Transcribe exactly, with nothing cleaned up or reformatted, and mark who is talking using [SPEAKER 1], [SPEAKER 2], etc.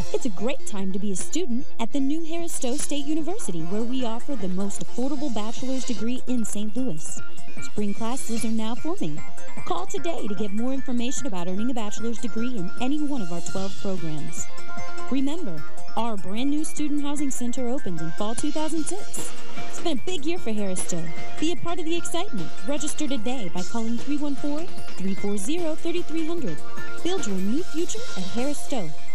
[SPEAKER 1] It's a great time to be a student at the new Harris-Stowe State University, where we offer the most affordable bachelor's degree in Saint Louis. Spring classes are now forming. Call today to get more information about earning a bachelor's degree in any one of our twelve programs. Remember, our brand new student housing center opens in fall two thousand six. It's been a big year for Harris-Stowe. Be a part of the excitement. Register today by calling three one four, three four zero, three three zero zero. Build your new future at Harris-Stowe.